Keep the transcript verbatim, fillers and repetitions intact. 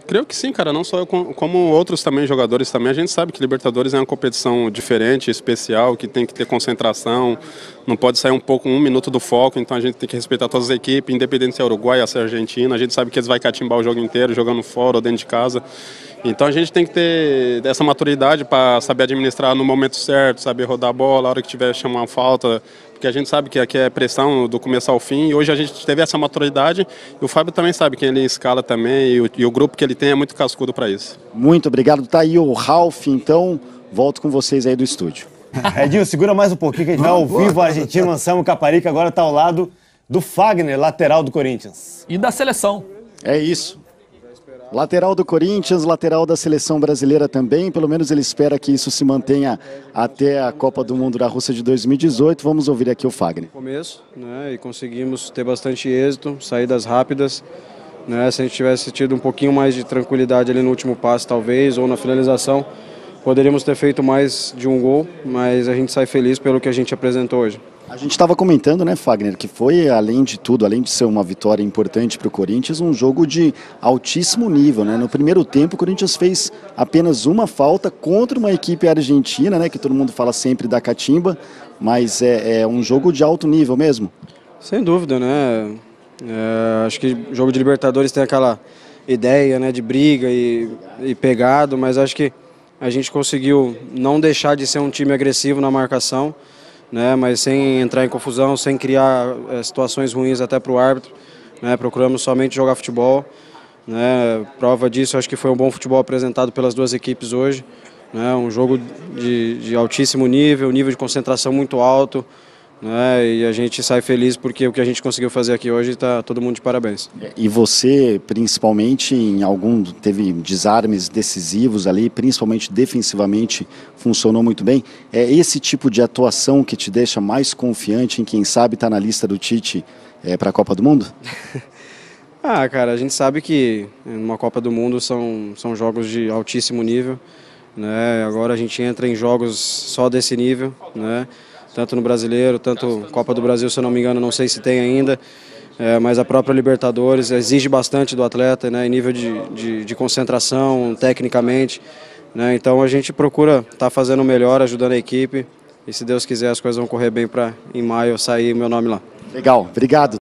Creio que sim, cara, não só eu, como outros também jogadores também, a gente sabe que Libertadores é uma competição diferente, especial, que tem que ter concentração, não pode sair um pouco, um minuto do foco, então a gente tem que respeitar todas as equipes, independente se é Uruguai ou se é Argentina, a gente sabe que eles vão catimbar o jogo inteiro, jogando fora ou dentro de casa, então a gente tem que ter essa maturidade para saber administrar no momento certo, saber rodar a bola, a hora que tiver chamar uma falta, porque a gente sabe que aqui é pressão do começo ao fim, e hoje a gente teve essa maturidade, e o Fábio também sabe que ele escala também, e o, e o grupo que ele tem é muito cascudo para isso. Muito obrigado. Tá aí o Ralf, então volto com vocês aí do estúdio. Edinho, segura mais um pouquinho que a gente vai ao vivo. O argentino Anselmo Caparica agora está ao lado do Fagner, lateral do Corinthians. E da seleção. É isso. Lateral do Corinthians, lateral da seleção brasileira também, pelo menos ele espera que isso se mantenha até a Copa do Mundo da Rússia de dois mil e dezoito. Vamos ouvir aqui o Fagner. Começo, né, e conseguimos ter bastante êxito, saídas rápidas, né, se a gente tivesse tido um pouquinho mais de tranquilidade ali no último passe talvez, ou na finalização, poderíamos ter feito mais de um gol, mas a gente sai feliz pelo que a gente apresentou hoje. A gente estava comentando, né, Fagner, que foi, além de tudo, além de ser uma vitória importante para o Corinthians, um jogo de altíssimo nível, né? No primeiro tempo, o Corinthians fez apenas uma falta contra uma equipe argentina, né, que todo mundo fala sempre da catimba, mas é, é um jogo de alto nível mesmo. Sem dúvida, né? É, acho que o jogo de Libertadores tem aquela ideia, né, de briga e, e pegado, mas acho que a gente conseguiu não deixar de ser um time agressivo na marcação, né, mas sem entrar em confusão, sem criar é, situações ruins até para o árbitro, né, procuramos somente jogar futebol, né, prova disso acho que foi um bom futebol apresentado pelas duas equipes hoje, né, um jogo de, de altíssimo nível, nível de concentração muito alto, né, e a gente sai feliz porque o que a gente conseguiu fazer aqui hoje está todo mundo de parabéns. E você, principalmente, em algum teve desarmes decisivos ali, principalmente defensivamente, funcionou muito bem. É esse tipo de atuação que te deixa mais confiante em quem sabe estar na lista do Tite é, para a Copa do Mundo? Ah, cara, a gente sabe que numa Copa do Mundo são, são jogos de altíssimo nível, né, agora a gente entra em jogos só desse nível, né, tanto no Brasileiro, tanto Copa do Brasil, se eu não me engano, não sei se tem ainda, é, mas a própria Libertadores exige bastante do atleta, né, em nível de, de, de concentração, tecnicamente, né, então a gente procura estar tá fazendo o melhor, ajudando a equipe, e se Deus quiser as coisas vão correr bem para em maio sair meu nome lá. Legal, obrigado.